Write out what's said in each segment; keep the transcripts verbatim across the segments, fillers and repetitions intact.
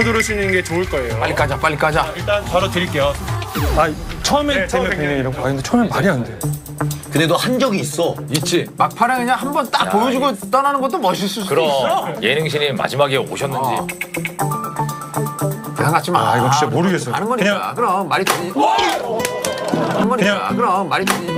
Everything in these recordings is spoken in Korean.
누르시는 게 좋을 거예요. 빨리 까자, 빨리 까자. 자, 일단 바로 드릴게요. 아 처음에 네, 처음에 백년 이런 거. 아 근데 처음엔 말이 안 돼. 근데 너 한 적이 있어. 있지. 막판에 그냥 한 번 딱 보여주고 떠나는 것도 멋있을 수도 있어. 그럼 예능신이 마지막에 오셨는지. 당하지 마. 아 이건 진짜 모르겠어. 하는 거니까. 그냥 그럼 말이 되지. 하는 거니까. 그냥- 그럼 말이 되지.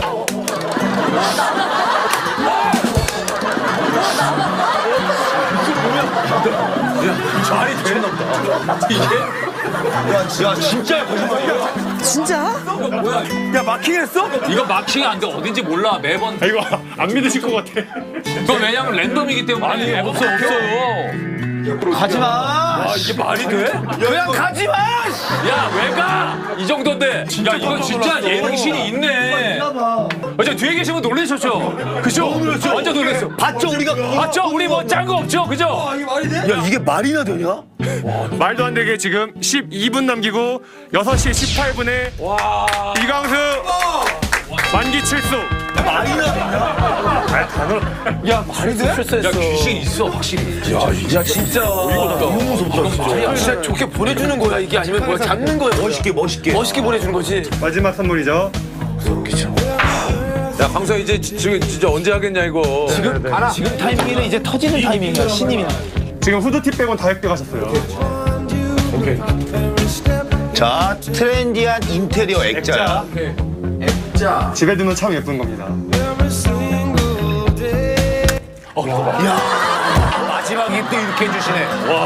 말이 되나 보다. 이게? 야, 야 진짜 거짓말이야. 진짜? 야 마킹했어? 이거 마킹이 안 돼. 어딘지 몰라. 매번. 아, 이거 안 믿으실 것 같아. 이거 왜냐면 랜덤이기 때문에. 아니, 없어, 없어요. 가지 마. 아, 이게 말이 돼? 그냥 가지 마! 야, 왜 가? 이 정도인데. 야, 이거 진짜 예능신이 있네. 어제 뒤에 계신 분 놀라셨죠? 그죠? 완전 놀랐어. 봤죠 우리가. 맞죠? 우리 뭐 짠 거 없죠? 그죠? 야 이게 말이나 되냐? 말도 안 되게 지금 십이 분 남기고 여섯 시 십팔 분에 이광수 만기 칠수. 말이나 되냐? 야 말이 돼? 야, 귀신 있어, 확실히. 야 진짜. 너무 무섭다 진짜. 진짜 좋게 보내주는 거야, 이게 아니면 뭐야? 잡는 거야? 멋있게 멋있게. 멋있게 보내주는 거지. 마지막 선물이죠. 야, 광수 이제 지금 진짜 언제 하겠냐 이거. 지금 가라. 지금 타이밍에는 이제 터지는 타이밍이야, 신님이. 지금 후드티 빼곤 다 획득하셨어요. 자 트렌디한 인테리어 액자야. 자. 집에 두면 참 예쁜 겁니다. 마지막에 또 이렇게 해주시네. 와,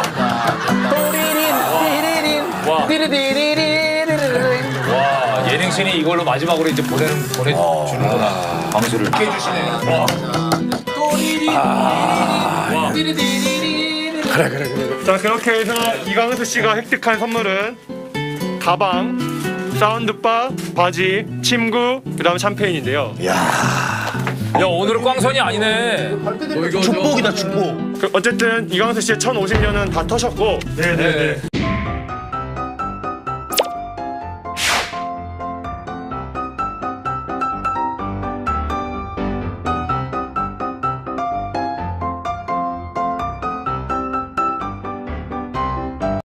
또리린, 와. 띠리디리리리리리리리. 와, 예능신이 이걸로 마지막으로 이제 보내는, 보내주는구나. 광수를. 이렇게 해주시네. 와. 자, 그렇게 해서 이광수 씨가 획득한 선물은 가방, 사운드바, 바지, 침구, 그다음 샴페인인데요. 야, 오늘은 꽝선이 아니네. 축복이다 축복. 그 어쨌든 이광수 씨의 천오십 년은 다 터셨고 네.